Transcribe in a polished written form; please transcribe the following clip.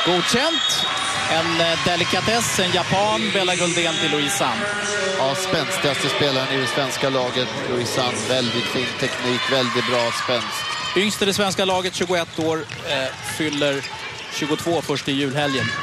Godkänt. En delikatess, en japan, Bella Guldén till Louisan. Ja, spänstigaste spelaren i det svenska laget. Louisan, väldigt fin teknik, väldigt bra spänst. Yngst i det svenska laget, 21 år, fyller 22 först i julhelgen.